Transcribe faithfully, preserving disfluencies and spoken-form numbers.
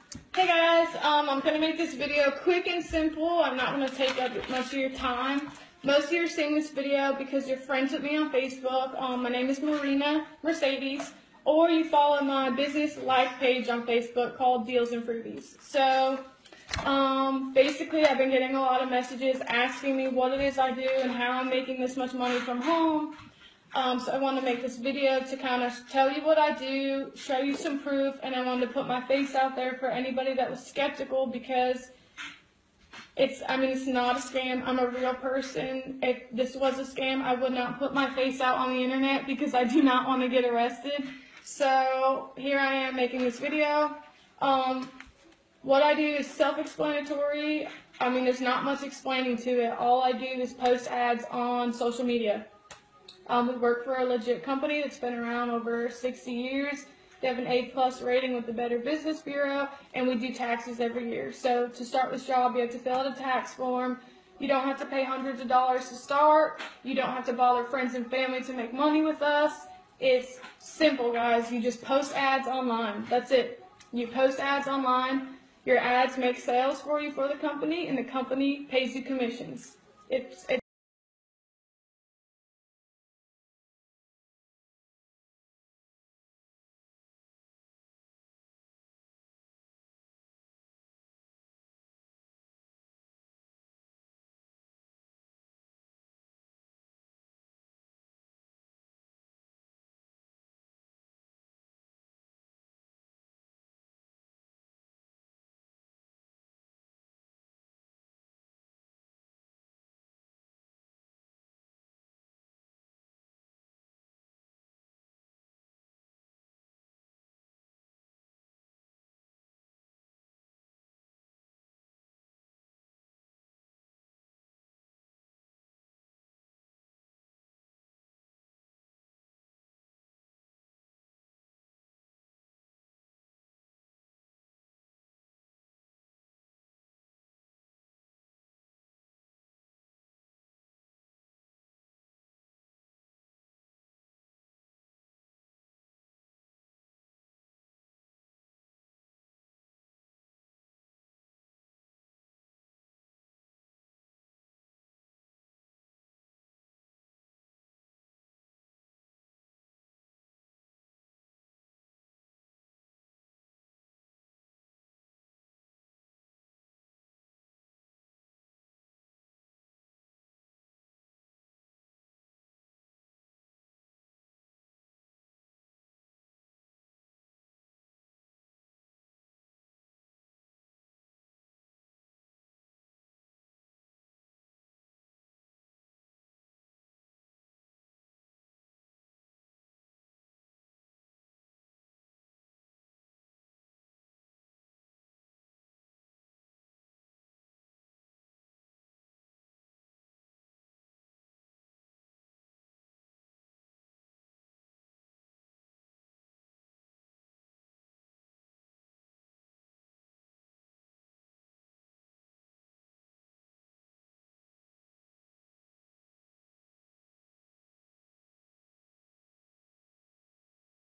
Hey guys, um, I'm going to make this video quick and simple. I'm not going to take up much of your time. Most of you are seeing this video because you're friends with me on Facebook. Um, my name is Marina Mercedes, or you follow my business life page on Facebook called Deals and Freebies. So um, basically I've been getting a lot of messages asking me what it is I do and how I'm making this much money from home. Um, so I want to make this video to kind of tell you what I do, show you some proof, and I wanted to put my face out there for anybody that was skeptical, because it's, I mean, it's not a scam. I'm a real person. If this was a scam, I would not put my face out on the internet because I do not want to get arrested. So here I am making this video. Um, what I do is self-explanatory. I mean, there's not much explaining to it. All I do is post ads on social media. Um, we work for a legit company that's been around over sixty years. They have an A plus rating with the Better Business Bureau, and we do taxes every year. So to start this job, you have to fill out a tax form. You don't have to pay hundreds of dollars to start. You don't have to bother friends and family to make money with us. It's simple, guys. You just post ads online. That's it. You post ads online. Your ads make sales for you for the company, and the company pays you commissions. It's, it's